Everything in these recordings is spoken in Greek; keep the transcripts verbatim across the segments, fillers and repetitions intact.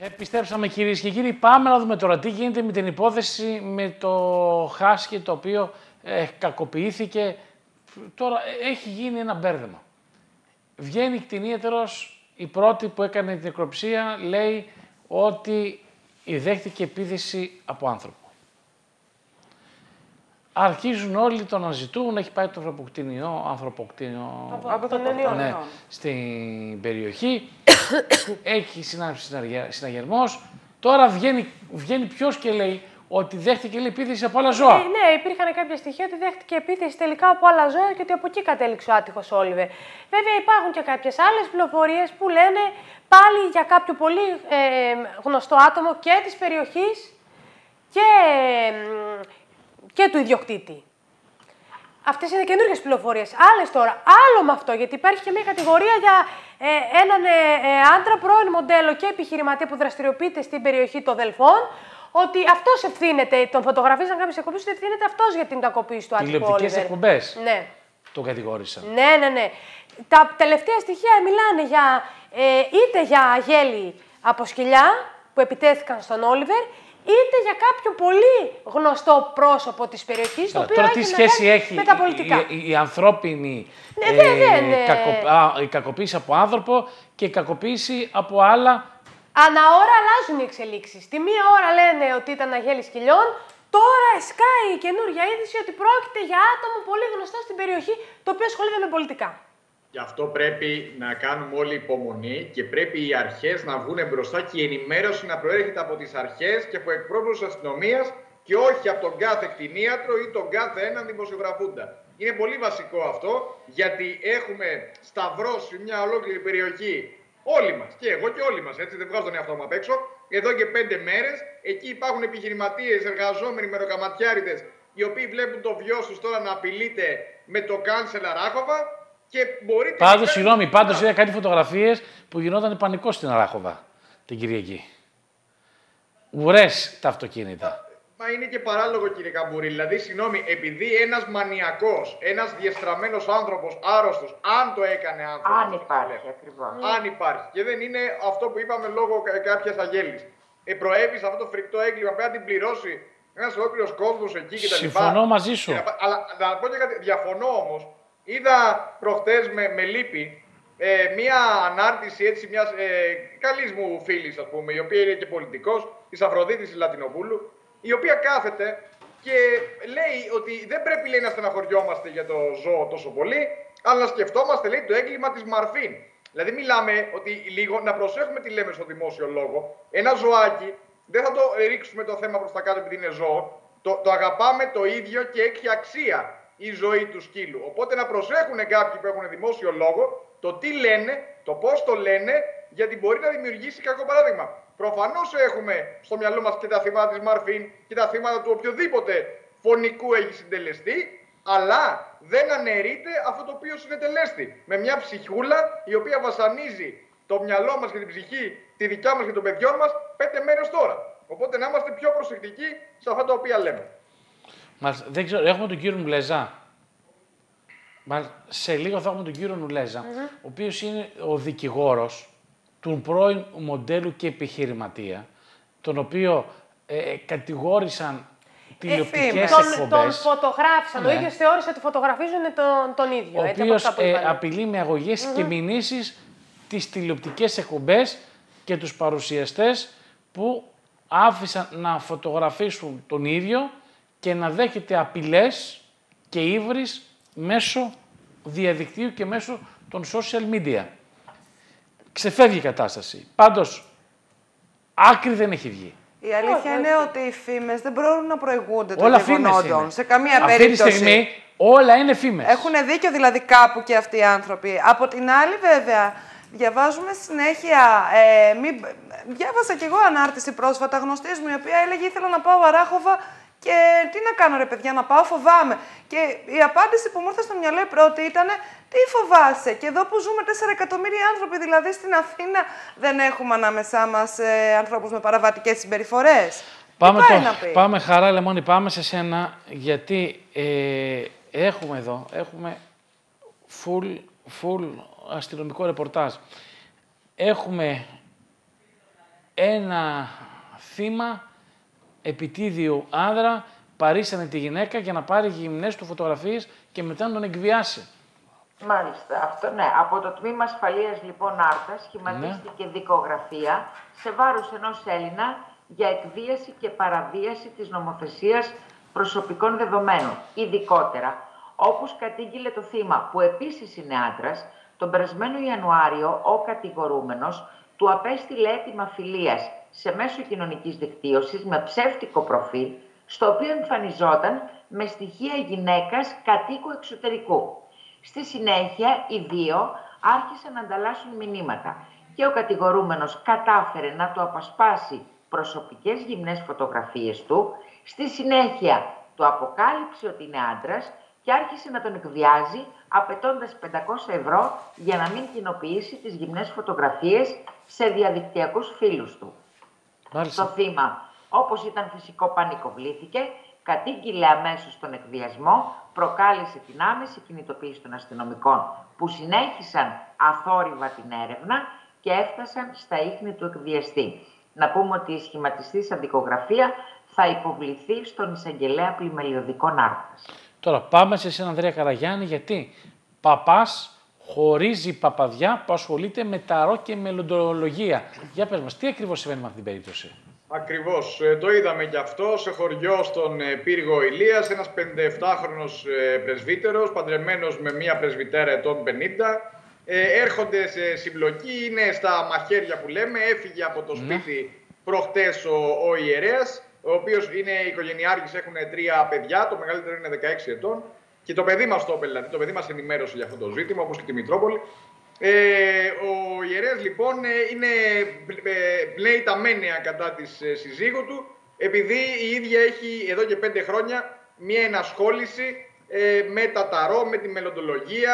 Επιστρέψαμε κυρίες και κύριοι. Πάμε να δούμε τώρα τι γίνεται με την υπόθεση με το Χάσκι, το οποίο ε, κακοποιήθηκε. Τώρα έχει γίνει ένα μπέρδεμα. Βγαίνει κτηνίατερος, η πρώτη που έκανε την νεκροψία λέει ότι δέχτηκε επίθεση από άνθρωπο. Αρχίζουν όλοι το να ζητούν, έχει πάει το ανθρωποκτηνιό, ανθρωποκτηνιό από τον Ενιό, ναι, στην περιοχή, έχει συνάψει συναγερμός. Τώρα βγαίνει, βγαίνει ποιος και λέει ότι δέχτηκε λέει, επίθεση από άλλα ζώα. Ε, ναι, υπήρχαν κάποια στοιχεία ότι δέχτηκε επίθεση τελικά από άλλα ζώα και ότι από εκεί κατέληξε ο άτυχος Όλιβερ. Βέβαια υπάρχουν και κάποιες άλλες πληροφορίες που λένε πάλι για κάποιο πολύ ε, γνωστό άτομο και της περιοχής και... Ε, και του ιδιοκτήτη. Αυτές είναι καινούργιες πληροφορίες. Άλλες τώρα, άλλο με αυτό, γιατί υπάρχει και μια κατηγορία για ε, έναν ε, ε, άντρα, πρώην μοντέλο και επιχειρηματία που δραστηριοποιείται στην περιοχή των Δελφών, ότι αυτός ευθύνεται, τον φωτογραφίζαν κάποιες εκπομπές, ότι ευθύνεται αυτός για την κακοποίηση του άτυχου Όλιβερ. Τηλεοπτικές εκπομπές. Ναι. Το κατηγόρησαν. Ναι, ναι, ναι. Τα τελευταία στοιχεία μιλάνε για, ε, είτε για γέλη από σκυλιά που επιτέθηκαν στον Όλιβερ, είτε για κάποιο πολύ γνωστό πρόσωπο της περιοχής, το οποίο τώρα έχει τι σχέση έχει με τα πολιτικά. Η, η, η ανθρώπινη ναι, ε, ναι, ναι. κακο, α, η κακοποίηση από άνθρωπο και η κακοποίηση από άλλα. Ανά ώρα αλλάζουν οι εξελίξεις. Τη μία ώρα λένε ότι ήταν αγέλη σκυλιών, τώρα σκάει η καινούργια είδηση ότι πρόκειται για άτομο πολύ γνωστό στην περιοχή, το οποίο ασχολείται με πολιτικά. Γι' αυτό πρέπει να κάνουμε όλη υπομονή και πρέπει οι αρχές να βγουν μπροστά και η ενημέρωση να προέρχεται από τις αρχές και από εκπρόσωπους της αστυνομίας και όχι από τον κάθε κτηνίατρο ή τον κάθε έναν δημοσιογραφούντα. Είναι πολύ βασικό αυτό, γιατί έχουμε σταυρώσει μια ολόκληρη περιοχή, όλοι μας, και εγώ και όλοι μας, έτσι δεν βγάζω τον εαυτό μου απ' έξω, εδώ και πέντε μέρες. Εκεί υπάρχουν επιχειρηματίες, εργαζόμενοι, μεροκαματιάριδες, οι οποίοι βλέπουν το βιό τους τώρα να απειλείται με το cancel Αράχοβα. Πάντως, συγγνώμη, πάντως είδα κάτι φωτογραφίες που γινόταν πανικό στην Αράχοβα την Κυριακή. Ουρές τα αυτοκίνητα. Μα είναι και παράλογο, κύριε Καμπούρη. Δηλαδή, συγγνώμη, επειδή ένας μανιακός, ένας διεστραμμένος άνθρωπος, άρρωστος, αν το έκανε άνθρωπος. Αν υπάρχει, ακριβώς. Αν υπάρχει. Και δεν είναι αυτό που είπαμε λόγω κάποιας αγέλης. Ε, προέβη σε αυτό το φρικτό έγκλημα, πρέπει να την πληρώσει ένας ολόκληρος κόσμος εκεί κτλ. Συμφωνώ μαζί σου. Ε, αλλά να πω και κάτι. Διαφωνώ όμως. Είδα προχτές με, με λύπη ε, μία ανάρτηση έτσι μιας ε, καλής μου φίλης, ας πούμε, η οποία είναι και πολιτικός, της Αφροδίτης Λατινοπούλου, η οποία κάθεται και λέει ότι δεν πρέπει, λέει, να στεναχωριόμαστε για το ζώο τόσο πολύ, αλλά να σκεφτόμαστε, λέει, το έγκλημα της Μαρφίν. Δηλαδή μιλάμε ότι λίγο να προσέχουμε τι λέμε στο δημόσιο λόγο. Ένα ζωάκι, δεν θα το ρίξουμε το θέμα προς τα κάτω επειδή είναι ζώο, το, το αγαπάμε το ίδιο και έχει αξία η ζωή του σκύλου. Οπότε να προσέχουν κάποιοι που έχουν δημόσιο λόγο το τι λένε, το πώς το λένε, γιατί μπορεί να δημιουργήσει κακό παράδειγμα. Προφανώς έχουμε στο μυαλό μας και τα θύματα της Μαρφίν και τα θύματα του οποιοδήποτε φωνικού έχει συντελεστεί, αλλά δεν αναιρείται αυτό το οποίο συνετελέστη. Με μια ψυχούλα η οποία βασανίζει το μυαλό μας και την ψυχή, τη δικιά μας και των παιδιών μας, πέντε μέρες τώρα. Οπότε να είμαστε πιο προσεκτικοί σε αυτά τα οποία λέμε. Μας, δεν ξέρω, έχουμε τον κύριο Νουλέζα. Μας, σε λίγο θα έχουμε τον κύριο Νουλέζα, mm-hmm. ο οποίος είναι ο δικηγόρος του πρώην μοντέλου και επιχειρηματία, τον οποίο ε, κατηγόρησαν τηλεοπτικές ε, εκπομπές. Τον, τον φωτογράφησαν, ναι. Ο ίδιος θεώρησε ότι φωτογραφίζουν τον, τον ίδιο. Ο έτσι, οποίος ε, απειλεί με αγωγές mm-hmm. και μηνύσεις τις τηλεοπτικές εκπομπές και τους παρουσιαστές που άφησαν να φωτογραφίσουν τον ίδιο και να δέχεται απειλές και ύβρις μέσω διαδικτύου και μέσω των social media. Ξεφεύγει η κατάσταση. Πάντως, άκρη δεν έχει βγει. Η αλήθεια είναι ότι οι φήμες δεν μπορούν να προηγούνται των όλα γεγονότων. Σε καμία αυτή περίπτωση. Αυτή τη στιγμή όλα είναι φήμες. Έχουν δίκιο δηλαδή κάπου και αυτοί οι άνθρωποι. Από την άλλη, βέβαια, διαβάζουμε συνέχεια. Ε, μη... Διάβασα κι εγώ ανάρτηση πρόσφατα γνωστής μου, η οποία έλεγε: ήθελα να πάω Αράχοβα και τι να κάνω, ρε παιδιά, να πάω, φοβάμαι. Και η απάντηση που μου ήρθε στο μυαλό η πρώτη ήταν: τι φοβάσαι? Και εδώ που ζούμε τέσσερα εκατομμύρια άνθρωποι, δηλαδή στην Αθήνα, δεν έχουμε ανάμεσά μας ε, ανθρώπους με παραβατικές συμπεριφορές. Πάμε, τι πάει το, να πει? πάμε χαρά, Λεμόνη, πάμε σε σένα, γιατί ε, έχουμε εδώ, έχουμε full, full αστυνομικό ρεπορτάζ. Έχουμε ένα θύμα επιτίδιου άνδρα παρήσανε τη γυναίκα για να πάρει γυμνές του φωτογραφίες και μετά να τον εκβιάσει. Μάλιστα, αυτό ναι. Από το τμήμα ασφαλείας λοιπόν Άρτας σχηματίστηκε ναι. δικογραφία σε βάρος ενός Έλληνα για εκβίαση και παραβίαση της νομοθεσίας προσωπικών δεδομένων. Ειδικότερα, όπως κατήγγειλε το θύμα, που επίσης είναι άντρας, τον περασμένο Ιανουάριο ο κατηγορούμενος του απέστειλε αίτημα φιλίας σε μέσο κοινωνικής δικτύωσης με ψεύτικο προφίλ, στο οποίο εμφανιζόταν με στοιχεία γυναίκας κατοίκου εξωτερικού. Στη συνέχεια, οι δύο άρχισαν να ανταλλάσσουν μηνύματα και ο κατηγορούμενος κατάφερε να του απασπάσει προσωπικές γυμνές φωτογραφίες του. Στη συνέχεια, του αποκάλυψε ότι είναι άντρας και άρχισε να τον εκβιάζει, απαιτώντας πεντακόσια ευρώ για να μην κοινοποιήσει τις γυμνές φωτογραφίες σε διαδικτυακούς φίλους του. Μάλιστα. Το θύμα, όπως ήταν φυσικό, πανικοβλήθηκε, κατήγγειλε αμέσως τον εκβιασμό, προκάλεσε την άμεση κινητοποίηση των αστυνομικών που συνέχισαν αθόρυβα την έρευνα και έφτασαν στα ίχνη του εκβιαστή. Να πούμε ότι η σχηματιστής αντικογραφία θα υποβληθεί στον εισαγγελέα πλημελιωδικών Άρτας. Τώρα πάμε σε εσένα, Ανδρέα Καραγιάννη, γιατί παπάς χωρίζει παπαδιά που ασχολείται με ταρό και μελλοντολογία. Για πες μας, τι ακριβώς συμβαίνει με αυτή την περίπτωση? Ακριβώς. Ε, το είδαμε και αυτό σε χωριό στον ε, πύργο Ηλίας, ένας πενηνταεφτάχρονος ε, πρεσβύτερος, παντρεμένος με μία πρεσβυτέρα ετών πενήντα. Ε, έρχονται σε συμπλοκή, είναι στα μαχαίρια που λέμε, έφυγε από το σπίτι προχτές ο, ο ιερέας, ο οποίος είναι οικογενειάρχης, έχουν τρία παιδιά, το μεγαλύτερο είναι δεκαέξι ετών. Και το παιδί μας το είπε, δηλαδή, το παιδί μας ενημέρωσε για αυτό το ζήτημα, όπως και τη Μητρόπολη. Ε, ο ιερέας λοιπόν είναι, πλέει τα μένεα κατά της ε, συζύγου του, επειδή η ίδια έχει εδώ και πέντε χρόνια μία ενασχόληση ε, με τα ταρό, με τη μελλοντολογία,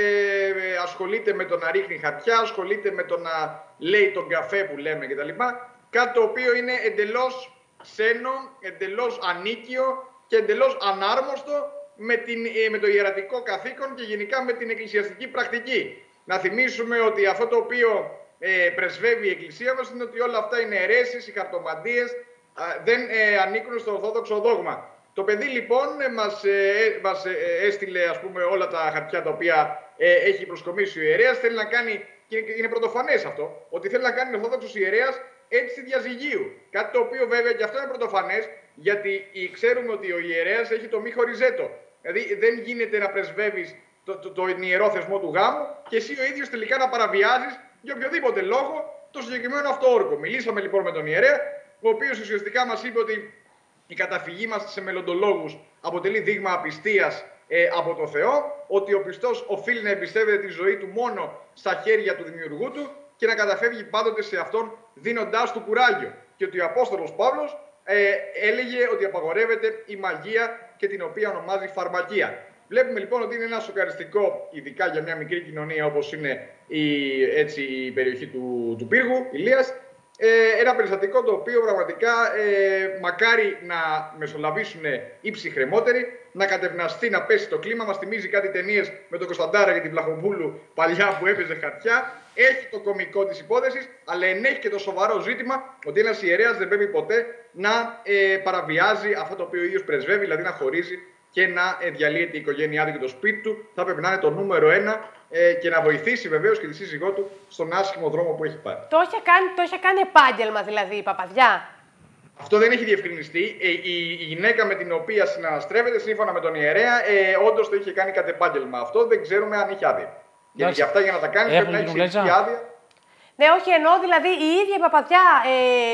ε, ασχολείται με το να ρίχνει χαρτιά, ασχολείται με το να λέει τον καφέ που λέμε κτλ. Κάτι το οποίο είναι εντελώς ξένο, εντελώς ανίκιο και εντελώς ανάρμοστο με, την, με το ιερατικό καθήκον και γενικά με την εκκλησιαστική πρακτική. Να θυμίσουμε ότι αυτό το οποίο ε, πρεσβεύει η Εκκλησία μας είναι ότι όλα αυτά είναι αιρέσεις, οι χαρτομαντίες, α, δεν ε, ανήκουν στο ορθόδοξο δόγμα. Το παιδί λοιπόν ε, μας, ε, μας ε, έστειλε ας πούμε όλα τα χαρτιά τα οποία ε, έχει προσκομίσει ο ιερέας. Θέλει να κάνει, και είναι πρωτοφανές αυτό, ότι θέλει να κάνει ο ορθόδοξος ιερέας έτσι διαζυγίου. Κάτι το οποίο βέβαια και αυτό είναι πρωτοφανές, γιατί ξέρουμε ότι ο ιερέας έχει το μη χωριζέτο. Δηλαδή δεν γίνεται να πρεσβεύεις το, το, το, το ιερό θεσμό του γάμου και εσύ ο ίδιος τελικά να παραβιάζεις για οποιοδήποτε λόγο το συγκεκριμένο αυτό όρκο. Μιλήσαμε λοιπόν με τον ιερέα, ο οποίος ουσιαστικά μας είπε ότι η καταφυγή μας σε μελλοντολόγους αποτελεί δείγμα απιστίας ε, από το Θεό, ότι ο πιστός οφείλει να εμπιστεύεται τη ζωή του μόνο στα χέρια του δημιουργού του και να καταφεύγει πάντοτε σε αυτόν δίνοντάς του κουράγιο. Και ότι ο Απόστολος Παύλος ε, έλεγε ότι απαγορεύεται η μαγεία και την οποία ονομάζει φαρμακεία. Βλέπουμε λοιπόν ότι είναι ένα σοκαριστικό, ειδικά για μια μικρή κοινωνία όπως είναι η, έτσι, η περιοχή του, του πύργου, Ηλίας, ε, ένα περιστατικό το οποίο πραγματικά ε, μακάρι να μεσολαβήσουν οι ψυχρεμότεροι, να κατευναστεί, να πέσει το κλίμα. Μας θυμίζει κάτι ταινίες με τον Κωνσταντάρα και την Βλαχοπούλου παλιά που έπαιζε χαρτιά. Έχει το κωμικό της υπόθεσης, αλλά ενέχει και το σοβαρό ζήτημα ότι ένας ιερέας δεν πρέπει ποτέ να ε, παραβιάζει αυτό το οποίο ο ίδιος πρεσβεύει, δηλαδή να χωρίζει και να ε, διαλύεται η οικογένειά του και το σπίτι του. Θα πρέπει να είναι το νούμερο ένα ε, και να βοηθήσει βεβαίως και τη σύζυγό του στον άσχημο δρόμο που έχει πάρει. Το είχε κάνει, το είχε κάνει επάγγελμα δηλαδή η παπαδιά. Αυτό δεν έχει διευκρινιστεί. Ε, η, η γυναίκα με την οποία συναναστρέφεται, σύμφωνα με τον ιερέα, ε, όντως το είχε κάνει κατ' επάγγελμα. Αυτό δεν ξέρουμε αν είχε άδεια. Και για αυτά για να τα κάνει πρέπει να έχει ειδική άδεια. Ναι, όχι, εννοώ δηλαδή η ίδια η παπαδιά ε,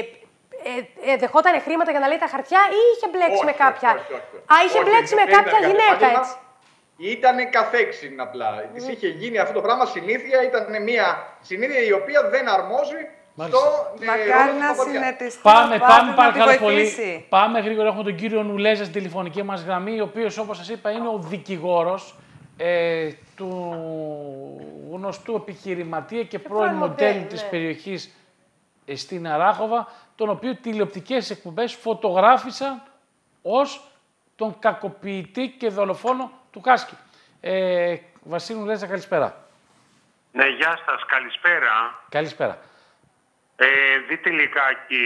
ε, ε, δεχόταν χρήματα για να λέει τα χαρτιά ή είχε μπλέξει όχι, με κάποια. Όχι, όχι, όχι. Α, είχε όχι, μπλέξει με κάποια γυναίκα, έτσι. Ήτανε καθέξιν απλά. Mm. Της είχε γίνει αυτό το πράγμα συνήθεια, ήταν μια συνήθεια η οποία δεν αρμόζει. Στο, Μακάρι να συνετιστεί. Πάμε, πάμε παρακαλώ πολύ. Πάμε γρήγορα. Έχουμε τον κύριο Νουλέζα στην τηλεφωνική μας γραμμή, ο οποίος, όπως σας είπα, είναι ο δικηγόρος ε, του γνωστού επιχειρηματία και πρώην μοντέλου ναι. της περιοχής ε, στην Αράχοβα, τον οποίο τηλεοπτικές εκπομπές φωτογράφησαν ως τον κακοποιητή και δολοφόνο του Κάσκη. Ε, Βασίλη Νουλέζα, καλησπέρα. Ναι, γεια σας, καλησπέρα. Καλησπέρα. Ε, δείτε λιγάκι,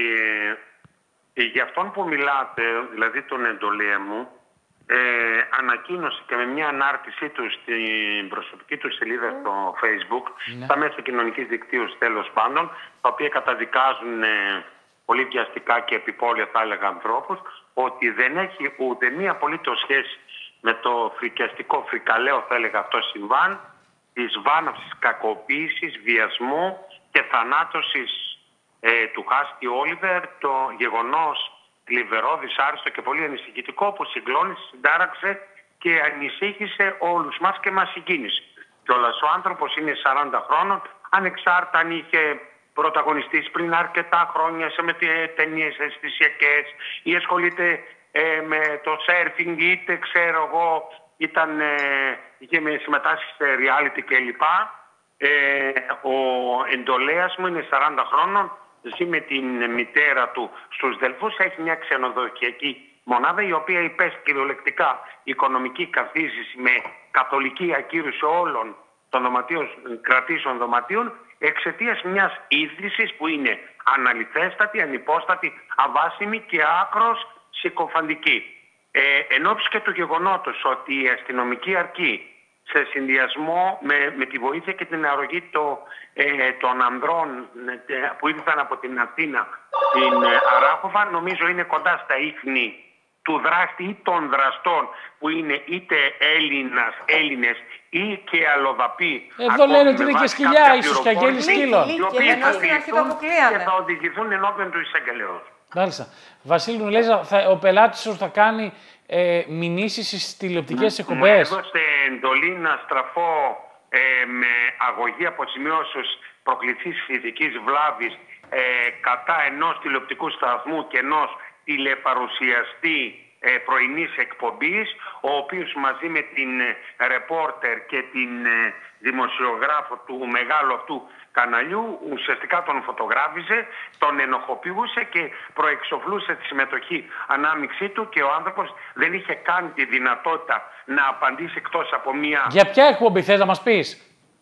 ε, για αυτόν που μιλάτε, δηλαδή τον Εντολία μου, ε, ανακοίνωσε και με μια ανάρτησή του στην προσωπική του σελίδα mm. στο Facebook, mm. στα μέσα κοινωνικής δικτύωσης τέλος πάντων, τα οποία καταδικάζουν ε, πολύ βιαστικά και επιπόλαια, θα έλεγα, ανθρώπους, ότι δεν έχει ούτε μία απολύτως σχέση με το φρικιαστικό, φρικαλαίο, θα έλεγα αυτό, συμβάν της βάναυσης, κακοποίησης, βιασμού και θανάτωσης ε, του Χάσκι Όλιβερ, το γεγονός θλιβερό, δυσάρεστο και πολύ ανησυχητικό που συγκλώνησε, συντάραξε και ανησύχησε όλους μας και μας συγκίνησε. Κιόλας ο άνθρωπος είναι σαράντα χρόνων, ανεξάρτητα αν είχε πρωταγωνιστής πριν αρκετά χρόνια σε με ταινίες αισθησιακές ή ασχολείται ε, με το surfing, είτε ξέρω εγώ ήταν, ε, είχε συμμετάσχει σε reality κλπ. Ε, ο Εντολέας μου είναι σαράντα χρόνων, ζει με την μητέρα του στους Δελφούς, έχει μια ξενοδοχειακή μονάδα η οποία υπέστη κυριολεκτικά οικονομική καθίζηση με καθολική ακύρωση όλων των δωματίων, κρατήσεων δωματίων, εξαιτίας μιας ίδρυσης που είναι αναλυθέστατη, ανυπόστατη, αβάσιμη και άκρος συκοφαντική. Ε, εν ώψη και του γεγονότος ότι η αστυνομική αρκή σε συνδυασμό με, με τη βοήθεια και την αρρωγή το, ε, των ανδρών ε, που ήρθαν από την Αθήνα στην ε, Αράχοβα, νομίζω είναι κοντά στα ίχνη του δράστη ή των δραστών που είναι είτε Έλληνας, Έλληνες ή και αλλοδαποί. Εδώ λένε ότι είναι και σκυλιά, ίσως και αγγέλη σκύλων. Οι οποίοι θα διηγηθούν και θα οδηγηθούν ενώπιον του εισαγγελέως. Μάλιστα. Βασίλη Νουλέζα, θα, ο πελάτης σου θα κάνει ε, μηνύσεις στις τηλεοπτικές εκπομπές. Μου έδωσε εντολή να στραφώ ε, με αγωγή αποζημιώσεως προκληθής φυσικής βλάβης ε, κατά ενός τηλεοπτικού σταθμού και ενός τηλεπαρουσιαστή ε, πρωινής εκπομπής, ο οποίος μαζί με την ε, ρεπόρτερ και την ε, δημοσιογράφο του μεγάλου αυτού καναλιού ουσιαστικά τον φωτογράφιζε, τον ενοχοποιούσε και προεξοφλούσε τη συμμετοχή ανάμειξή του και ο άνθρωπος δεν είχε καν τη δυνατότητα να απαντήσει εκτός από μία... Για ποια εκπομπή θες να μας πεις?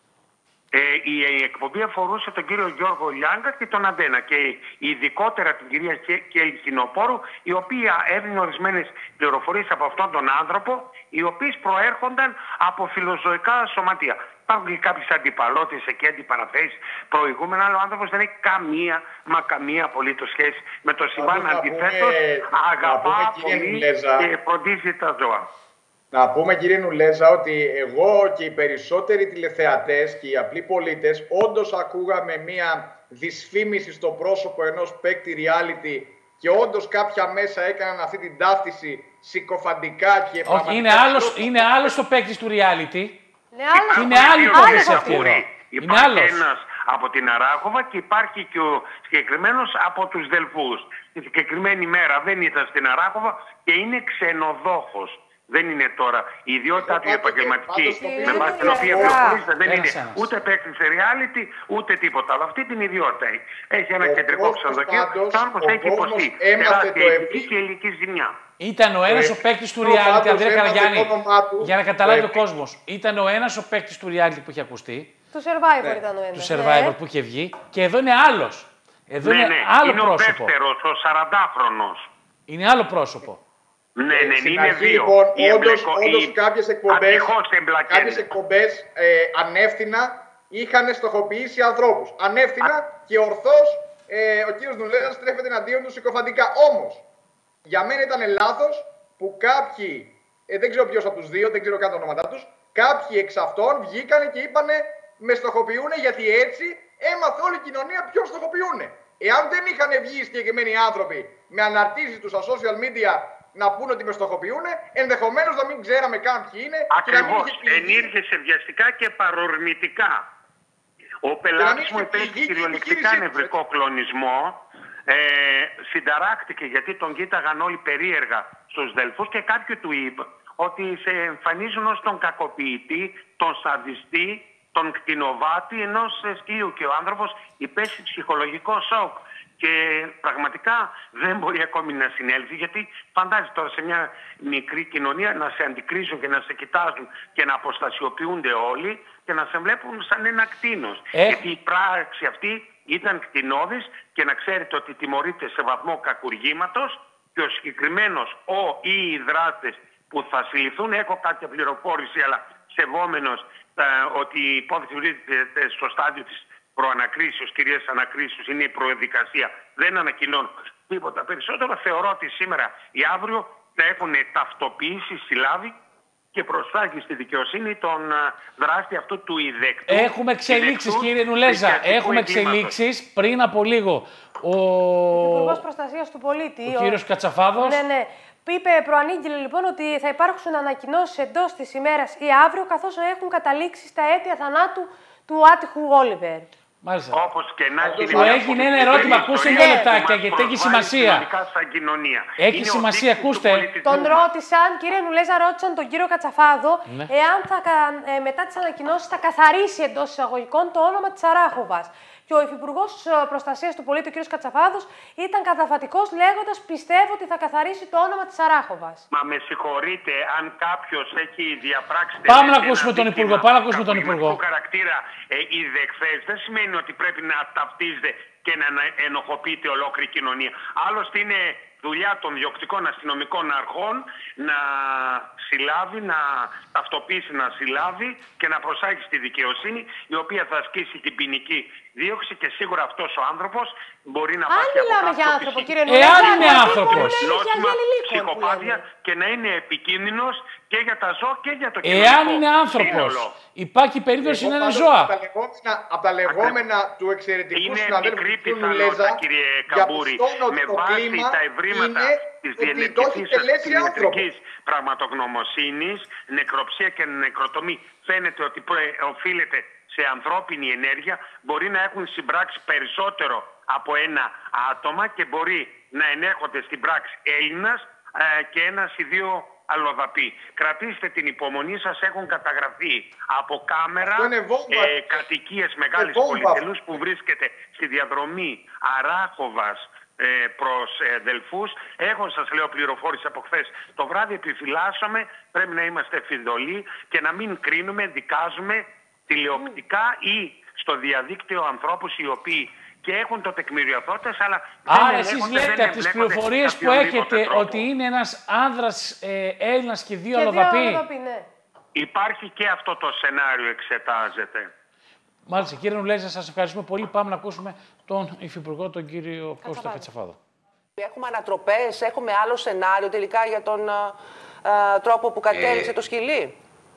Ε, η, η εκπομπή αφορούσε τον κύριο Γιώργο Λιάγκα και τον Αντένα και ειδικότερα την κυρία Κέλλη Κινοπόρου, η οποία έδινε ορισμένες πληροφορίες από αυτόν τον άνθρωπο, οι οποίες προέρχονταν από φιλοζωικά σωματεία. Υπάρχουν και κάποιες αντιπαλότητες και αντιπαραθέσεις προηγούμενα, αλλά ο άνθρωπος δεν έχει καμία, μα καμία απολύτως σχέση με το συμβάν. Αντιθέτως, αγαπά πολύ και φροντίζει τα ζώα. Να πούμε, κύριε Νουλέζα, ότι εγώ και οι περισσότεροι τηλεθεατές και οι απλοί πολίτες όντως ακούγαμε μία δυσφήμιση στο πρόσωπο ενός παίκτη reality και όντως κάποια μέσα έκαναν αυτή την ταύτιση συκοφαντικά και πραγματικά... Όχι, είναι άλλος, είναι άλλος το παίκτης του reality. Είναι, είναι άλλη υπόθεση αυτή εδώ. Υπάρχει ένας από την Αράχοβα και υπάρχει και ο συγκεκριμένος από τους Δελφούς. Τη συγκεκριμένη μέρα δεν ήταν στην Αράχοβα και είναι ξενοδόχος. Δεν είναι τώρα η ιδιότητά του επαγγελματική, με βάση την οποία πληροφορίζεται, δεν είναι ούτε παίκτη σε reality ούτε τίποτα. Αλλά αυτή την ιδιότητα έχει. Έχει ένα κεντρικό ξενοδοχείο. Ο άνθρωπος έχει υποστεί τεράστια ηθική και ηλική ζημιά. Ήταν ο ένας ο παίκτης του reality, Ανδρέα Καραγιάννη, για να καταλάβει ο κόσμος. Ήταν ο ένας ο παίκτης του reality που είχε ακουστεί. Του Survivor ήταν ο ένας. Του Survivor που είχε βγει. Και εδώ είναι άλλος. Εδώ είναι άλλο πρόσωπο. Είναι ο δεύτερος, ο σαραντάχρονος. Είναι άλλο πρόσωπο. Ναι, ναι, είναι δύο. Λοιπόν, όντως, όντως κάποιες εκπομπές, κάποιες εκπομπές ε, ανεύθυνα είχαν στοχοποιήσει ανθρώπους. Ανεύθυνα Α... και ορθώς ε, ο κύριος Νουλέζας στρέφεται εναντίον του συκοφαντικά. Όμως, για μένα ήταν λάθος που κάποιοι, ε, δεν ξέρω ποιος από τους δύο, δεν ξέρω καν τα ονόματά τους, κάποιοι εξ αυτών βγήκανε και είπανε με στοχοποιούνε γιατί έτσι έμαθε όλη η κοινωνία ποιον στοχοποιούνε. Εάν δεν είχαν βγει οι συγκεκριμένοι άνθρωποι με αναρτήσεις τους στα social media να πούνε ότι με στοχοποιούνε, ενδεχομένως να μην ξέραμε καν ποιοι είναι. Ακριβώς, ενήργησε βιαστικά και παρορμητικά. Ο πελάτης μου υπέστη κυριολεκτικά νευρικό κλονισμό. Ε, συνταράχτηκε γιατί τον κοίταγαν όλοι περίεργα στους Δελφούς και κάποιοι του είπε ότι σε εμφανίζουν ως τον κακοποιητή, τον σαδιστή, τον κτηνοβάτη ενός σκύλου και ο άνθρωπος υπέστη ψυχολογικό σοκ. Και πραγματικά δεν μπορεί ακόμη να συνέλθει, γιατί φαντάζεσαι τώρα σε μια μικρή κοινωνία να σε αντικρίζουν και να σε κοιτάζουν και να αποστασιοποιούνται όλοι και να σε βλέπουν σαν ένα κτήνος. Ε... Γιατί η πράξη αυτή ήταν κτηνώδης και να ξέρετε ότι τιμωρείται σε βαθμό κακουργήματος και ο συγκεκριμένος ο ή οι δράστες που θα συλληφθούν, έχω κάποια πληροφόρηση αλλά σεβόμενος ε, ότι η υπόθεση βρίσκεται στο στάδιο της προανακρίσεως, κυρίες ανακρίσεως, είναι η προεδικασία, δεν ανακοινώνω τίποτα περισσότερο. Θεωρώ ότι σήμερα ή αύριο θα έχουν ταυτοποιήσει, συλλάβει και προστάγει στη δικαιοσύνη τον δράστη αυτού του ιδεκτού. Έχουμε εξελίξεις, κύριε Νουλέζα. Έχουμε εξελίξεις. Πριν από λίγο ο, ο Υπουργός Προστασίας του Πολίτη, ο, ο κύριος Κατσαφάδος. Ναι, ναι. Είπε, προανήγγειλε λοιπόν ότι θα υπάρξουν ανακοινώσεις εντός της ημέρας ή αύριο, καθώς έχουν καταλήξει στα αίτια θανάτου του άτυχου Όλιβερ. Μάλιστα. Όπως και να έχει. Μου έγινε ένα ερώτημα, ακούστε δύο λεπτάκια, γιατί έχει σημασία. Έχει σημασία, ακούστε. Τον ρώτησαν, κύριε Νουλέζα, ρώτησαν τον κύριο Κατσαφάδο, ναι. εάν θα, ε, μετά τις ανακοινώσεις θα καθαρίσει εντός εισαγωγικών το όνομα της Σαράχοβας. Και ο Υφυπουργός Προστασίας του Πολίτη, ο κ. Κατσαφάδος, ήταν καταφατικός λέγοντας: πιστεύω ότι θα καθαρίσει το όνομα της Σαράχοβας. Μα με συγχωρείτε, αν κάποιος έχει διαπράξει. Πάμε να ακούσουμε τον Υπουργό. Πάμε να ακούσουμε τον Υπουργό. Χαρακτήρα ε, οι δεχθές δεν σημαίνει ότι πρέπει να ταυτίζεται και να ενοχοποιείται ολόκληρη κοινωνία. Άλλωστε είναι δουλειά των διοκτικών αστυνομικών αρχών να συλλάβει, να ταυτοποιήσει, να συλλάβει και να προσάγει στη δικαιοσύνη, η οποία θα ασκήσει την ποινική δίωξη και σίγουρα αυτός ο άνθρωπος μπορεί να πάσει από μιλάμε για άνθρωπο, κύριε Νουλέζα, εάν είναι άνθρωπος, νόσημα, ψυχοπάθεια και να είναι επικίνδυνος και για τα ζώα και για το κοινωνικό. Εάν είναι άνθρωπος, υπάρχει περίπτωση να είναι ζώα. Από τα λεγόμενα του εξαιρετικού συναδέλφου του Νουλέζα, κύριε Καμπούρη, με βάση τα ευρήματα της διενετικής πραγματογνωμοσύνης, νεκροψία και νεκροτομή, φαίνεται ότι οφείλεται σε ανθρώπινη ενέργεια, μπορεί να έχουν συμπράξει περισσότερο από ένα άτομα και μπορεί να ενέχονται στην πράξη Έλληνας ε, και ένας ή δύο αλλοδαποί. Κρατήστε την υπομονή σας, έχουν καταγραφεί από κάμερα ε, κατοικίες μεγάλης πολυτελούς που βρίσκεται στη διαδρομή Αράχοβας ε, προς ε, Δελφούς. Έχω, σας λέω, πληροφόρηση από χθες το βράδυ, επιφυλάσσομαι, πρέπει να είμαστε φιδωλοί και να μην κρίνουμε, δικάζουμε τηλεοπτικά ή στο διαδίκτυο ανθρώπους οι οποίοι και έχουν το τεκμήριο αυτότητας, αλλά άρα εσείς λέτε από τις πληροφορίες που έχετε τρόπο. Ότι είναι ένας άνδρας ε, Έλληνας και δύο αλλοδαποί. Ναι. Υπάρχει και αυτό το σενάριο, εξετάζεται. Μάλιστα, κύριε Νουλέζα, σας ευχαριστούμε πολύ. Πάμε να ακούσουμε τον Υφυπουργό, τον κύριο Κώστα Κατσαφάδο. Έχουμε ανατροπές, έχουμε άλλο σενάριο τελικά για τον α, τρόπο που κατέληξε ε... το σκυλί.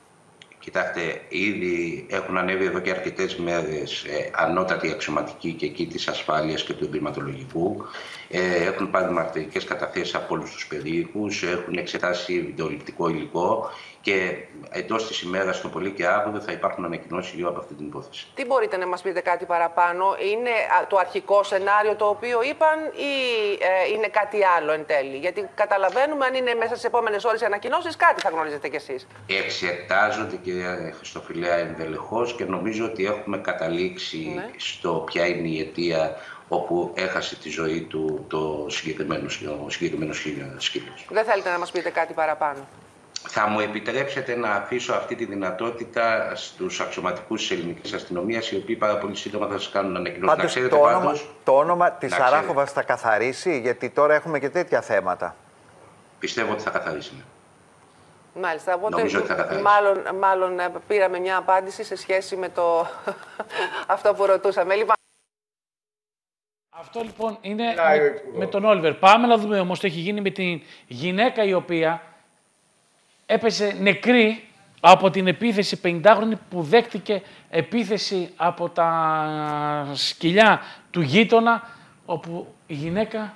Κοιτάξτε, ήδη έχουν ανέβει εδώ και αρκετές μέρες ε, ανώτατοι αξιωματικοί και εκεί της ασφάλειας και του εγκληματολογικού. Ε, έχουν πάρει μαρτυρικές καταθέσεις από όλους τους περίοικους, έχουν εξετάσει βιντεοληπτικό υλικό και εντός της ημέρας, το πολύ και αύριο, θα υπάρχουν ανακοινώσεις γύρω από αυτή την υπόθεση. Τι μπορείτε να μας πείτε κάτι παραπάνω, είναι το αρχικό σενάριο το οποίο είπαν ή ε, είναι κάτι άλλο εν τέλει? Γιατί καταλαβαίνουμε, αν είναι μέσα στις επόμενες ώρες οι ανακοινώσεις, κάτι θα γνωρίζετε κι εσείς. Εξετάζονται, κυρία Χριστοφιλέα, ενδελεχώς και νομίζω ότι έχουμε καταλήξει ναι. στο ποια είναι η αιτία όπου έχασε τη ζωή του το συγκεκριμένο, ο συγκεκριμένος σκύλος. Δεν θέλετε να μας πείτε κάτι παραπάνω? Θα μου επιτρέψετε να αφήσω αυτή τη δυνατότητα στους αξιωματικούς της ελληνικής αστυνομίας, οι οποίοι πάρα πολύ σύντομα θα σας κάνουν ανακοινώσεις. Πάντως, το, πάντως, όνομα, το όνομα της Σαράχοβας θα καθαρίσει, γιατί τώρα έχουμε και τέτοια θέματα. Πιστεύω ότι θα καθαρίσει. Ναι. Μάλιστα, οπότε μάλλον, μάλλον πήραμε μια απάντηση σε σχέση με το αυτό που ρωτούσαμε. Αυτό λοιπόν είναι με, με τον Όλιβερ. Πάμε να δούμε όμως τι έχει γίνει με την γυναίκα η οποία έπεσε νεκρή από την επίθεση πενηντάχρονη που δέχτηκε επίθεση από τα σκυλιά του γείτονα, όπου η γυναίκα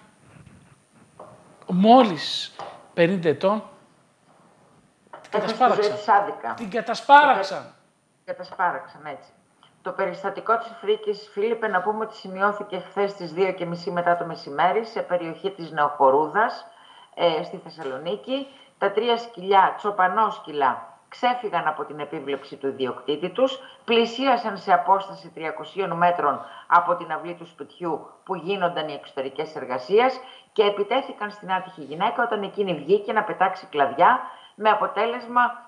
μόλις πενήντα ετών την κατασπάραξαν. Την κατασπάραξαν. Κατασπάραξαν, έτσι. Το περιστατικό της Φρίκης, Φίλιππε, να πούμε ότι σημειώθηκε χθες στις δύο και μισή μετά το μεσημέρι σε περιοχή της Νεοφορούδας, ε, στη Θεσσαλονίκη. Τα τρία σκυλιά, τσοπανόσκυλα, ξέφυγαν από την επίβλεψη του ιδιοκτήτη τους, πλησίασαν σε απόσταση τριακοσίων μέτρων από την αυλή του σπιτιού που γίνονταν οι εξωτερικές εργασίες και επιτέθηκαν στην άτυχη γυναίκα όταν εκείνη βγήκε να πετάξει κλαδιά, με αποτέλεσμα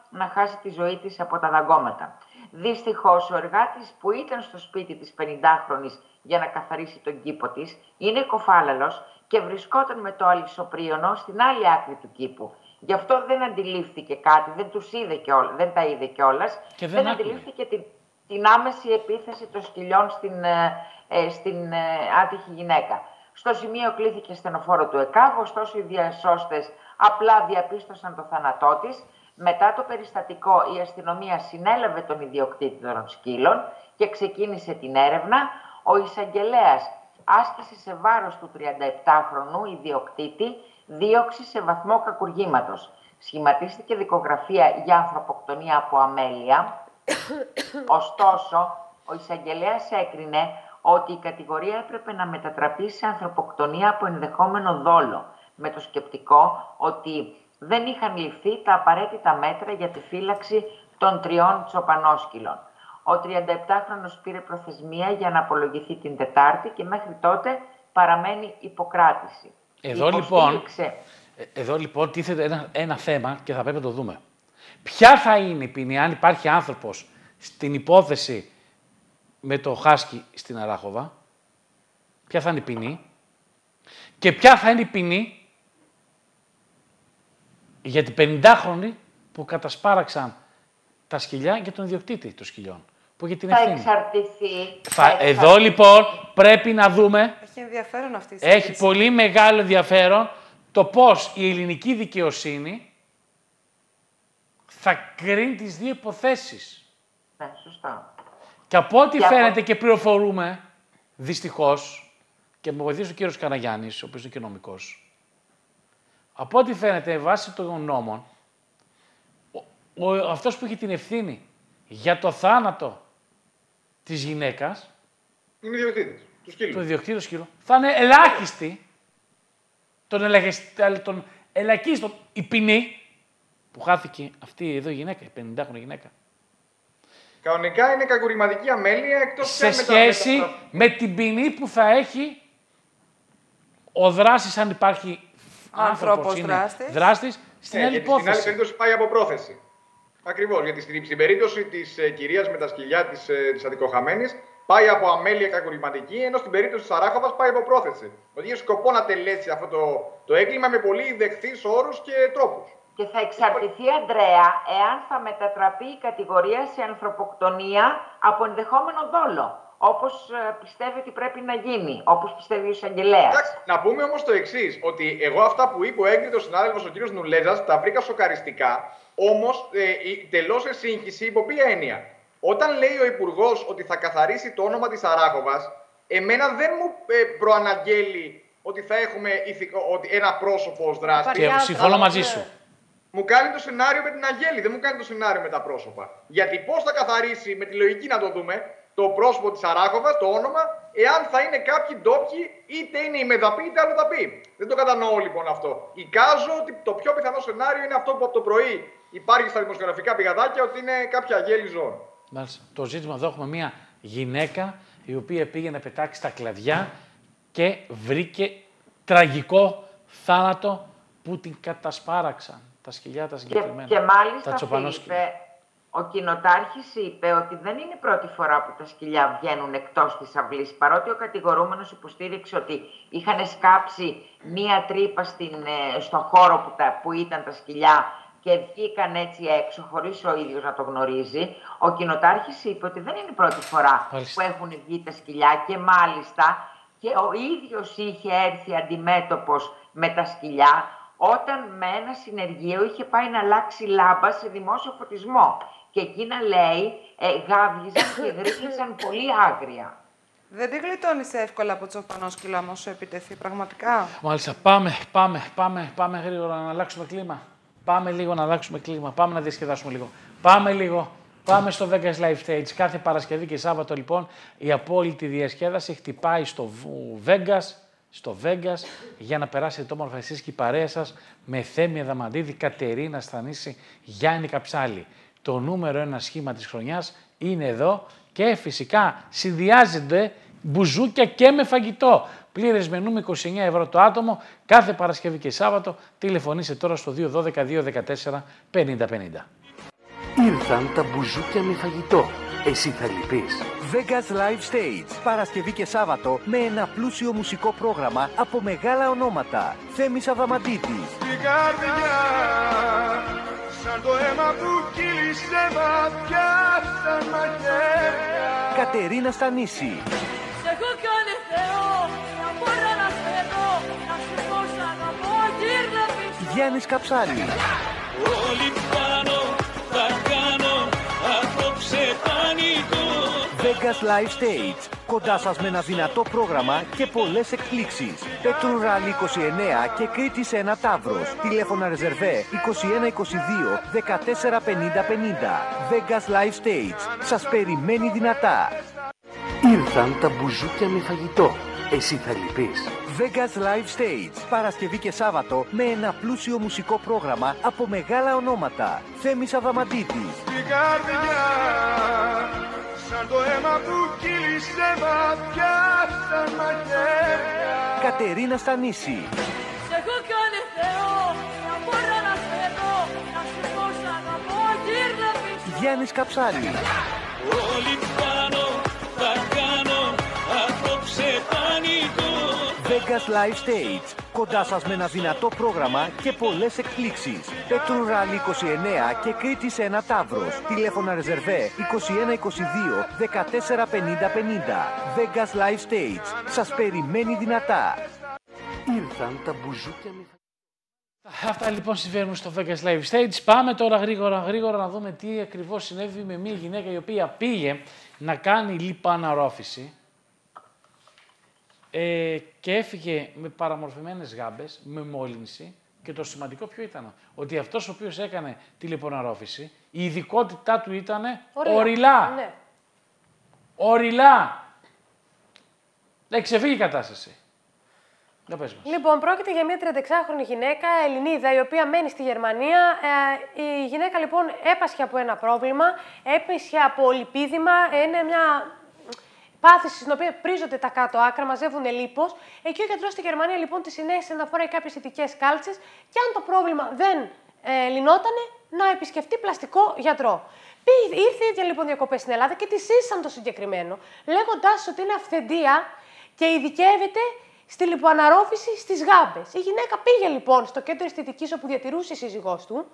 να χάσει τη ζωή της από τα δαγκώματα. Δυστυχώς, ο εργάτης που ήταν στο σπίτι της πενηντάχρονης για να καθαρίσει τον κήπο της είναι κοφάλαλος και βρισκόταν με το αλυσοπρίωνο στην άλλη άκρη του κήπου. Γι' αυτό δεν αντιλήφθηκε κάτι, δεν, τους είδε κιόλας, δεν τα είδε κιόλας, δεν, δεν αντιλήφθηκε την, την άμεση επίθεση των σκυλιών στην, ε, στην ε, άτυχη γυναίκα. Στο σημείο κλήθηκε στενοφόρο του ΕΚΑΒ, ωστόσο οι διασώστες απλά διαπίστωσαν το θάνατό της. Μετά το περιστατικό η αστυνομία συνέλαβε τον ιδιοκτήτη των σκύλων και ξεκίνησε την έρευνα. Ο εισαγγελέας άσκησε σε βάρος του τριανταεπτάχρονου ιδιοκτήτη δίωξη σε βαθμό κακουργήματος. Σχηματίστηκε δικογραφία για ανθρωποκτονία από αμέλεια. Ωστόσο, ο εισαγγελέας έκρινε ότι η κατηγορία έπρεπε να μετατραπεί σε ανθρωποκτονία από ενδεχόμενο δόλο, με το σκεπτικό ότι δεν είχαν ληφθεί τα απαραίτητα μέτρα για τη φύλαξη των τριών τσοπανόσκυλων. Ο τριανταεπτάχρονος πήρε προθεσμία για να απολογηθεί την Τετάρτη και μέχρι τότε παραμένει υποκράτηση. Εδώ λοιπόν, εδώ λοιπόν τίθεται ένα, ένα θέμα και θα πρέπει να το δούμε. Ποια θα είναι η ποινή, αν υπάρχει άνθρωπος στην υπόθεση με το χάσκι στην Αράχοβα, ποια θα είναι η ποινή και ποια θα είναι η ποινή για την πενηντάχρονη που κατασπάραξαν τα σκυλιά και τον ιδιοκτήτη των σκυλιών. Που για την θα ευθύνη. εξαρτηθεί. Θα, θα εδώ εξαρτηθεί. Λοιπόν πρέπει να δούμε. Έχει ενδιαφέρον αυτή η συζήτηση. Έχει πολύ μεγάλο ενδιαφέρον το πώς η ελληνική δικαιοσύνη θα κρίνει τις δύο υποθέσεις. Ναι, σωστά. Και από ό,τι και φαίνεται από... και πληροφορούμε, δυστυχώς, και με βοηθήσει ο κύριος Καραγιάννης, ο οποίος είναι και νομικός, από ό,τι φαίνεται, βάσει των νόμων, ο, ο, αυτός που έχει την ευθύνη για το θάνατο της γυναίκας, είναι ιδιοκτήτης του σκύλου. Το ιδιοκτήτη του σκύλου. Θα είναι ελάχιστη, τον, ελαχιστη, τον ελαχίστον η ποινή που χάθηκε αυτή εδώ η γυναίκα, η πενηντάχρονη γυναίκα. Κανονικά είναι κακουργηματική αμέλεια εκτός σε σχέση με, τα... με την ποινή που θα έχει ο δράσης, αν υπάρχει άνθρωπος δράστης, δράστης στην ε, άλλη υπόθεση. Στην άλλη περίπτωση πάει από πρόθεση. Ακριβώς, γιατί στην, στην περίπτωση της ε, κυρίας με τα σκυλιά της, ε, της αδικοχαμένης πάει από αμέλεια κακουργηματική, ενώ στην περίπτωση της Αράχοβας πάει από πρόθεση. Ότι είχε σκοπό να τελέσει αυτό το, το έγκλημα με πολύ δεχθείς όρους και τρόπους. Και θα εξαρτηθεί, Αντρέα, εάν θα μετατραπεί η κατηγορία σε ανθρωποκτονία από ενδεχόμενο δόλο. Όπως πιστεύει ότι πρέπει να γίνει, όπως πιστεύει ο εισαγγελέας. Να πούμε όμως το εξής, ότι εγώ αυτά που είπε ο έγκριτος συνάδελφος ο κύριος Νουλέζας τα βρήκα σοκαριστικά, όμως ε, τελώς σε σύγχυση υπό ποια έννοια. Όταν λέει ο Υπουργός ότι θα καθαρίσει το όνομα της Αράχοβας, εμένα δεν μου ε, προαναγγέλει ότι θα έχουμε ηθικό, ότι ένα πρόσωπο ως δράστη. Και συμφωνώ μαζί σου. Μου κάνει το σενάριο με την Αγγέλη, δεν μου κάνει το σενάριο με τα πρόσωπα. Γιατί πώς θα καθαρίσει, με τη λογική να το δούμε, το πρόσωπο της Αράχοβας, το όνομα, εάν θα είναι κάποιοι ντόπιοι, είτε είναι η μεδαπή είτε αλλοδαπή. Δεν το κατανοώ λοιπόν αυτό. Εικάζω ότι το πιο πιθανό σενάριο είναι αυτό που από το πρωί υπάρχει στα δημοσιογραφικά πηγαδάκια, ότι είναι κάποια Αγγέλη ζώων. Μάλιστα. Το ζήτημα εδώ έχουμε μια γυναίκα η οποία πήγε να πετάξει τα κλαδιά και βρήκε τραγικό θάνατο που την κατασπάραξαν. Τα σκυλιά τα συγκεκριμένα. Και, και μάλιστα, Φίλιππε, ο κοινοτάρχης είπε ότι δεν είναι η πρώτη φορά που τα σκυλιά βγαίνουν εκτός της αυλής, παρότι ο κατηγορούμενος υποστήριξε ότι είχαν σκάψει μία τρύπα στην, στο χώρο που, τα, που ήταν τα σκυλιά και βγήκαν έτσι έξω, χωρίς ο ίδιος να το γνωρίζει. Ο κοινοτάρχης είπε ότι δεν είναι η πρώτη φορά μάλιστα. που έχουν βγει τα σκυλιά και μάλιστα και ο ίδιος είχε έρθει αντιμέτωπος με τα σκυλιά, όταν με ένα συνεργείο είχε πάει να αλλάξει λάμπα σε δημόσιο φωτισμό. Και εκεί να λέει, ε, γάβγιζαν και γρήγορισαν πολύ άγρια. Δεν τη γλιτώνεις εύκολα από τσοπανόσκυλα όμως σου επιτεθεί, πραγματικά. Μάλιστα, πάμε, πάμε, πάμε, πάμε γρήγορα να αλλάξουμε κλίμα. Πάμε λίγο να αλλάξουμε κλίμα, πάμε να διασκεδάσουμε λίγο. Πάμε λίγο, πάμε στο Vegas Live Stage. Κάθε Παρασκευή και Σάββατο λοιπόν η απόλυτη διασκέδαση χτυπάει στο Vegas. στο Vegas για να περάσετε το όμορφα εσείς και η παρέα σας με Θέμη Αδαμαντίδη, Κατερίνα Στανίση, Γιάννη Καψάλη. Το νούμερο ένα σχήμα της χρονιάς είναι εδώ και φυσικά συνδυάζεται μπουζούκια και με φαγητό. Πλήρες μενού με είκοσι εννέα ευρώ το άτομο, κάθε Παρασκευή και Σάββατο. Τηλεφωνήστε τώρα στο δύο ένα δύο δύο ένα τέσσερα πενήντα πενήντα. Ήρθαν τα μπουζούκια με φαγητό. Εσύ θα λυπείς. Vegas Live Stage. Παρασκευή και Σάββατο με ένα πλούσιο μουσικό πρόγραμμα από μεγάλα ονόματα. Θέμης Αδαμαντίδης. Στην καρδιά, σαν το αίμα που κύλησε βαθιά σαν μαχαίρια. Κατερίνα Στανίση. Σε έχω κάνει Θεό, να μπορώ να σε δω, να σου πω σαν να πω γύρνα πίσω. Γιάννης Καψάλη. Όλοι πάνω θα κάνω απόψε πανικό. Vegas Live Stage. Κοντά σας με ένα δυνατό πρόγραμμα και πολλές εκπλήξεις. Πέτρου Ράλι είκοσι εννέα και Κρήτης ένα Ταύρος. Τηλέφωνα ρεζερβέ είκοσι ένα είκοσι δύο δεκατέσσερα πενήντα πενήντα. Vegas Live Stage. Σας περιμένει δυνατά. Ήρθαν τα μπουζούκια με φαγητό. Εσύ θα λυπείς. Vegas Live Stage. Παρασκευή και Σάββατο με ένα πλούσιο μουσικό πρόγραμμα από μεγάλα ονόματα. Θέμης Αδαμαντίδης. Στην καρδιά, σαν το αίμα που κύλησε βαθιά σαν μαχαίρια. Κατερίνα Στανίση. Σε έχω κάνει Θεό, να μπορώ να σε δω, να σου πω σαν να πω γύρνα πίσω. Γιάννης Καψάλη. Όλοι πάνω θα κάνω απόψε πανικό. Vegas Live Stage. Κοντά σας με ένα δυνατό πρόγραμμα και πολλές εκπλήξεις. Πέτρου Ράλι είκοσι εννέα και Κρήτης ένα Ταύρος. Τηλέφωνα ρεζερβέ είκοσι ένα είκοσι δύο δεκατέσσερα πενήντα πενήντα. Vegas Live Stage. Σας περιμένει δυνατά. Ήρθαν τα μπουζούκια με φαγητό. Αυτά λοιπόν συμβαίνουν στο Vegas Live Stage. Πάμε τώρα γρήγορα γρήγορα να δούμε τι ακριβώς συνέβη με μια γυναίκα η οποία πήγε να κάνει λιπαναρρόφηση ε, και έφυγε με παραμορφημένες γάμπες, με μόλυνση, και το σημαντικό ποιο ήταν, ότι αυτός ο οποίος έκανε τη λιπαναρρόφηση, η ειδικότητά του ήταν οριλά. Ναι. Οριλά. Έχει ξεφύγει η κατάσταση. Λοιπόν, πρόκειται για μια τριανταεξάχρονη γυναίκα, Ελληνίδα, η οποία μένει στη Γερμανία. Ε, η γυναίκα λοιπόν έπασχε από ένα πρόβλημα, έπασχε από λιπίδημα, είναι μια πάθηση στην οποία πρίζονται τα κάτω άκρα, μαζεύουν λίπος. Εκεί ο γιατρός στη Γερμανία λοιπόν τη συνέχισε να φοράει κάποιες ηθικές κάλτσες και αν το πρόβλημα δεν ε, λυνότανε, να επισκεφτεί πλαστικό γιατρό. Ήρθε η ίδια λοιπόν διακοπές στην Ελλάδα και τη σύστησαν το συγκεκριμένο, λέγοντας ότι είναι αυθεντία και ειδικεύεται στη λιποαναρρόφηση στις γάμπες. Η γυναίκα πήγε λοιπόν στο κέντρο αισθητικής όπου διατηρούσε η σύζυγός του,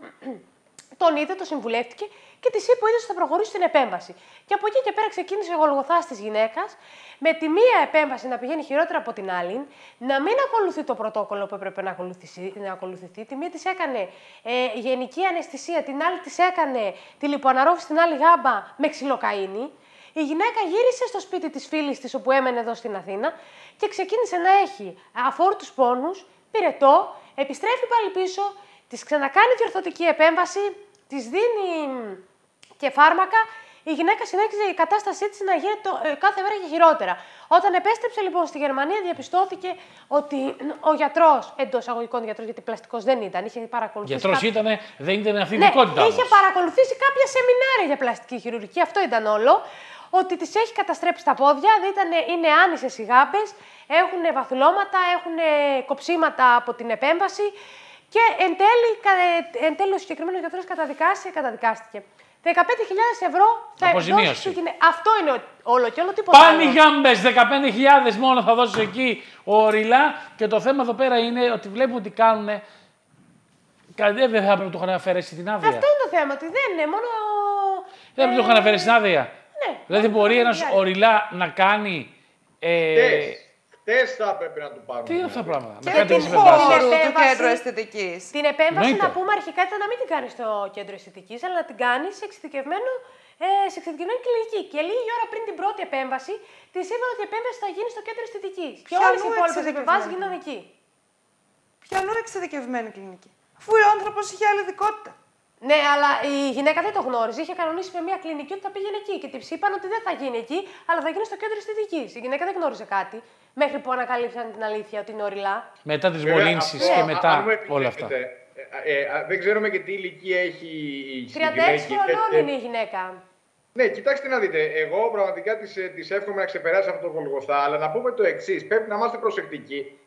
τον είδε, το συμβουλεύτηκε και της είπε ο ίδιος ότι θα προχωρήσει στην επέμβαση. Και από εκεί και πέρα ξεκίνησε η γολγοθά της γυναίκας, με τη μία επέμβαση να πηγαίνει χειρότερα από την άλλη, να μην ακολουθεί το πρωτόκολλο που έπρεπε να ακολουθηθεί. Να ακολουθηθεί. Τη μία της έκανε ε, γενική αναισθησία, την άλλη της έκανε τη λιποαναρρόφηση στην άλλη γάμπα με ξυλοκαΐνη. Η γυναίκα γύρισε στο σπίτι της φίλης της, όπου έμενε εδώ στην Αθήνα, και ξεκίνησε να έχει αφόρτους πόνους, πυρετό, επιστρέφει πάλι πίσω, της ξανακάνει διορθωτική επέμβαση, της δίνει και φάρμακα. Η γυναίκα συνέχιζε η κατάστασή της να γίνεται ε, κάθε μέρα και χειρότερα. Όταν επέστρεψε λοιπόν στη Γερμανία, διαπιστώθηκε ότι ο γιατρός, εντός αγωγικών γιατρός, γιατί πλαστικός δεν ήταν, είχε παρακολουθήσει. Γιατρός κάποια... ήτανε, δεν ήταν αυτή η ναι, ειδικότητα. Είχε όμως παρακολουθήσει κάποια σεμινάρια για πλαστική χειρουργική, αυτό ήταν όλο. Ότι τις έχει καταστρέψει τα πόδια, ήτανε, είναι άνισες οι γάμπες, έχουν βαθουλώματα, έχουν κοψίματα από την επέμβαση και εν τέλει, εν τέλει ο συγκεκριμένος γιατρός καταδικάστηκε. δεκαπέντε χιλιάδες ευρώ θα δώσει στη γυναίκα. Αυτό είναι όλο και όλο, τίποτα άλλο. Πάνε οι γάμπες, δεκαπέντε χιλιάδες μόνο θα δώσεις εκεί οριλά, και το θέμα εδώ πέρα είναι ότι βλέπουμε ότι κάνουν. Δεν θα έπρεπε να του είχαν αφαιρέσει την άδεια. Αυτό είναι το θέμα, ότι δεν είναι μόνο. Δεν έπρεπε να του είχαν αφαιρέσει την άδεια. Ναι, δηλαδή μπορεί ένας οριλά να κάνει. Ε... Χτες θα έπρεπε να του πάρουν. Τι είναι αυτά τα πράγματα. Και την χώρου του κέντρου αισθητικής. Την επέμβαση να πούμε αρχικά ήταν να μην την κάνει στο κέντρο αισθητικής, αλλά να την κάνει σε εξειδικευμένο, ε, σε εξειδικευμένη κλινική. Και λίγη ώρα πριν την πρώτη επέμβαση, τη είπαν ότι η επέμβαση θα γίνει στο κέντρο αισθητικής. Και όλες οι υπόλοιπες επεμβάσεις γίνανε εκεί. Ποιανού εξειδικευμένη κλινική, αφού ο άνθρωπος είχε άλλη ειδικότητα. Ναι, αλλά η γυναίκα δεν το γνώριζε. Είχε κανονίσει με μια κλινική ότι θα πήγαινε εκεί. Και τη είπαν ότι δεν θα γίνει εκεί, αλλά θα γίνει στο κέντρο αισθητικής. Η γυναίκα δεν γνώριζε κάτι. Μέχρι που ανακαλύψαν την αλήθεια ότι είναι οριλά. Μετά τις μολύνσεις και ναι. μετά αν, όλα αυτά. Ε, ε, ε, δεν ξέρουμε και τι ηλικία έχει η τριάντα έξι χρονών είναι η γυναίκα. Ναι, κοιτάξτε να δείτε. Εγώ πραγματικά της, της εύχομαι να ξεπεράσει αυτό το Γολγοθά, αλλά να πούμε το εξής. Πρέπει να είμαστε προσεκτικοί.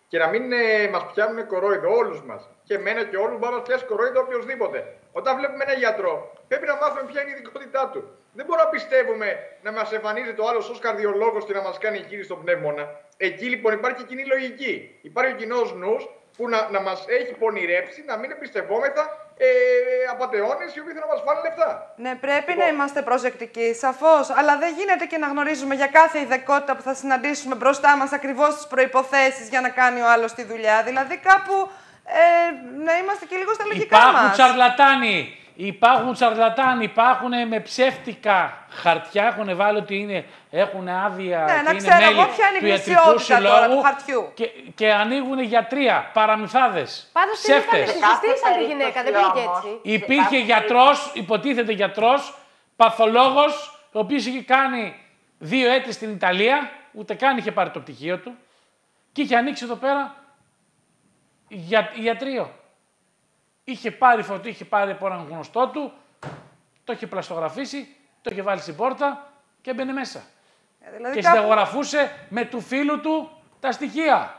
και να μην ε, μας πιάνουν κορόιδο όλους μας. Και εμένα και όλους μπορεί να μας πιάσει κορόιδο οποιοδήποτε. Όταν βλέπουμε έναν γιατρό, πρέπει να μάθουμε ποια είναι η ειδικότητά του. Δεν μπορούμε να πιστεύουμε να μας εμφανίζεται ο άλλος ως καρδιολόγος και να μας κάνει εγχείρηση στον πνεύμονα. Εκεί λοιπόν υπάρχει κοινή λογική. Υπάρχει ο κοινός νους που να, να μας έχει πονηρέψει να μην εμπιστευόμεθα ε, απατεώνες οι οποίοι θέλουν να μας φάνε λεφτά. Ναι, πρέπει λοιπόν. να είμαστε προσεκτικοί, σαφώς. Αλλά δεν γίνεται και να γνωρίζουμε για κάθε ειδικότητα που θα συναντήσουμε μπροστά μας ακριβώς τις προϋποθέσεις για να κάνει ο άλλος τη δουλειά. Δηλαδή κάπου ε, να είμαστε και λίγο στα λογικά μας. Υπάρχουν τσαρλατάνοι. Υπάρχουν τσαρλατάνοι, υπάρχουν με ψεύτικα χαρτιά, έχουν βάλει ότι είναι, έχουν άδεια ναι, και να είναι ξέρω μέλη εγώ ποια είναι του η ιατρικού πλησιότητα τώρα του συλλόγου χαρτιού. και, και ανοίγουν γιατρία, παραμυθάδες, Πάντως την είπαμε, ψεύτες. τη συστήσαν τη γυναίκα, δεν πήγε έτσι. Υπήρχε γιατρός, υποτίθεται γιατρός, παθολόγος, ο οποίος είχε κάνει δύο έτη στην Ιταλία, ούτε καν είχε πάρει το πτυχίο του και είχε ανοίξει εδώ πέρα για, ιατρείο. Είχε πάρει φωτί, είχε πάρει από έναν γνωστό του, το είχε πλαστογραφίσει, το είχε βάλει στην πόρτα και έμπαινε μέσα. Ε, δηλαδή και κάπου... συνταγογραφούσε με του φίλου του τα στοιχεία.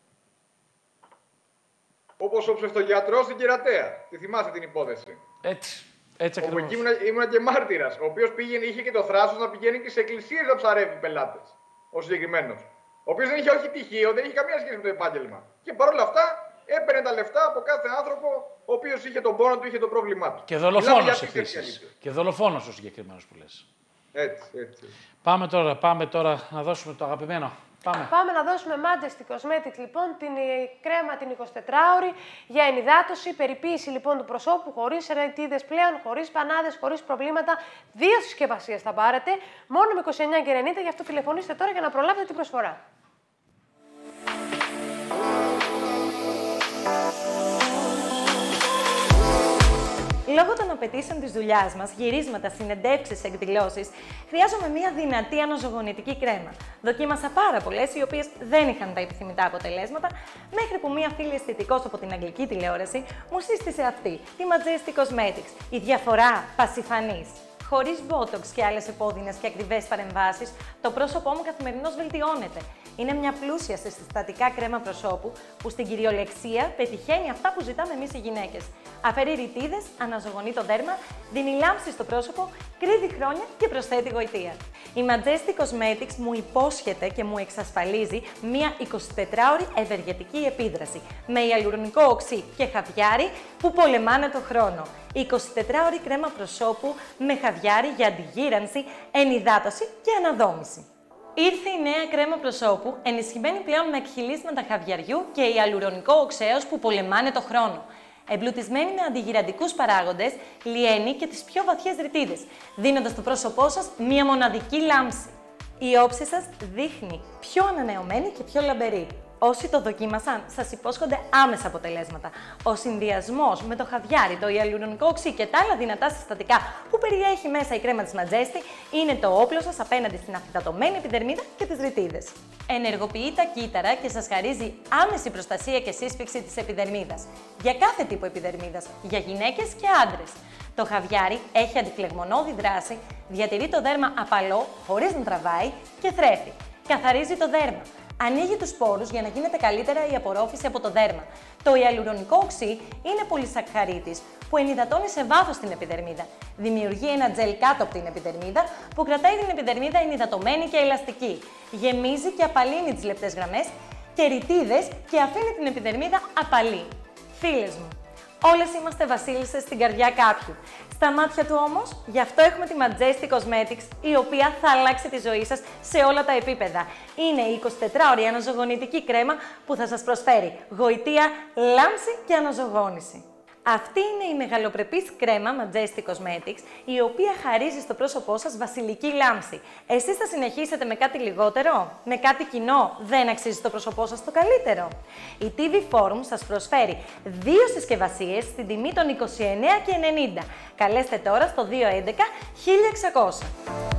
Όπως ο ψευτογιατρός στην Κερατέα. Τη θυμάστε την υπόθεση. Έτσι. Έτσι Όπου ακριβώς. εκεί ήμουνα, ήμουνα και μάρτυρας, ο οποίος πήγαινε, είχε και το θράσος να πηγαίνει και σε εκκλησίες να ψαρεύει πελάτες. Ο συγκεκριμένος. Ο οποίος δεν είχε όχι πτυχίο, δεν είχε καμία σχέση με το επάγγελμα. Και παρόλα αυτά έπαιρνε τα λεφτά από κάθε άνθρωπο ο οποίος είχε τον πόνο του, είχε το πρόβλημά του. Και δολοφόνος επίσης. Και δολοφόνος ο συγκεκριμένος που λες. Έτσι, έτσι. Πάμε τώρα, πάμε τώρα να δώσουμε το αγαπημένο. Πάμε. Πάμε να δώσουμε Majesty Cosmetics λοιπόν, την κρέμα την εικοσιτετράωρη για ενυδάτωση, περιποίηση λοιπόν του προσώπου, χωρίς ρετίδες πλέον, χωρίς πανάδες, χωρίς προβλήματα. Δύο συσκευασίες θα πάρετε, μόνο με είκοσι εννιά και ενενήντα, γι' αυτό τηλεφωνήστε τώρα για να προλάβετε την προσφορά. Λόγω των απαιτήσεων της δουλειάς μας, γυρίσματα, συνεντεύξεις, εκδηλώσεις, χρειάζομαι μια δυνατή αναζωογονητική κρέμα. Δοκίμασα πάρα πολλές, οι οποίες δεν είχαν τα επιθυμητά αποτελέσματα, μέχρι που μια φίλη αισθητικός από την αγγλική τηλεόραση μου σύστησε αυτή, τη Majesty Cosmetics. Η διαφορά πασιφανής. Χωρίς Botox και άλλες επώδυνες και ακριβές παρεμβάσεις, το πρόσωπό μου καθημερινώς βελτιώνεται. Είναι μια πλούσια σε συστατικά κρέμα προσώπου που στην κυριολεξία πετυχαίνει αυτά που ζητάμε εμείς οι γυναίκες. Αφαιρεί ρητίδες, αναζωογονεί το δέρμα, δίνει λάμψη στο πρόσωπο, κρύβει χρόνια και προσθέτει γοητεία. Η Majesty Cosmetics μου υπόσχεται και μου εξασφαλίζει μια εικοσιτετράωρη ευεργετική επίδραση με ιαλουρονικό οξύ και χαβιάρι που πολεμάνε το χρόνο. Η εικοσιτετράωρη κρέμα προσώπου με χαβιάρι για αντιγύρανση, ενυδάτωση και αναδόμηση. Ήρθε η νέα κρέμα προσώπου, ενισχυμένη πλέον με εκχυλίσματα χαβιαριού και ιαλουρονικό οξέως που πολεμάνε το χρόνο. Εμπλουτισμένη με αντιγυραντικούς παράγοντες, λιένει και τις πιο βαθιές ρητίδες, δίνοντας στο πρόσωπό σας μία μοναδική λάμψη. Η όψη σας δείχνει πιο ανανεωμένη και πιο λαμπερή. Όσοι το δοκίμασαν, σας υπόσχονται άμεσα αποτελέσματα. Ο συνδυασμός με το χαβιάρι, το ιαλουρονικό οξύ και τα άλλα δυνατά συστατικά που περιέχει μέσα η κρέμα της Majesty είναι το όπλο σας απέναντι στην αφυδατωμένη επιδερμίδα και τις ρητίδες. Ενεργοποιεί τα κύτταρα και σας χαρίζει άμεση προστασία και σύσφυξη της επιδερμίδας. Για κάθε τύπο επιδερμίδας, για γυναίκες και άντρες. Το χαβιάρι έχει αντιφλεγμονώδη δράση, διατηρεί το δέρμα απαλό χωρίς να τραβάει και θρέφει. Καθαρίζει το δέρμα. Ανοίγει τους πόρους για να γίνεται καλύτερα η απορρόφηση από το δέρμα. Το ιαλουρονικό οξύ είναι πολυσακχαρίτης που ενυδατώνει σε βάθος την επιδερμίδα. Δημιουργεί ένα τζελ κάτω από την επιδερμίδα που κρατάει την επιδερμίδα ενυδατωμένη και ελαστική. Γεμίζει και απαλύνει τις λεπτές γραμμές και ρητίδες και αφήνει την επιδερμίδα απαλή. Φίλες μου, όλες είμαστε βασίλισσες στην καρδιά κάποιου. Στα μάτια του όμως, γι' αυτό έχουμε τη Majesty Cosmetics, η οποία θα αλλάξει τη ζωή σας σε όλα τα επίπεδα. Είναι η εικοσιτετράωρη αναζωογονητική κρέμα που θα σας προσφέρει γοητεία, λάμψη και αναζωογόνηση. Αυτή είναι η μεγαλοπρεπής κρέμα Majesty Cosmetics, η οποία χαρίζει στο πρόσωπό σας βασιλική λάμψη. Εσείς θα συνεχίσετε με κάτι λιγότερο, με κάτι κοινό, δεν αξίζει στο πρόσωπό σας το καλύτερο. Η τι βι Forum σας προσφέρει δύο συσκευασίες στην τιμή των είκοσι εννέα και ενενήντα. Καλέστε τώρα στο δύο έντεκα χίλια εξακόσια.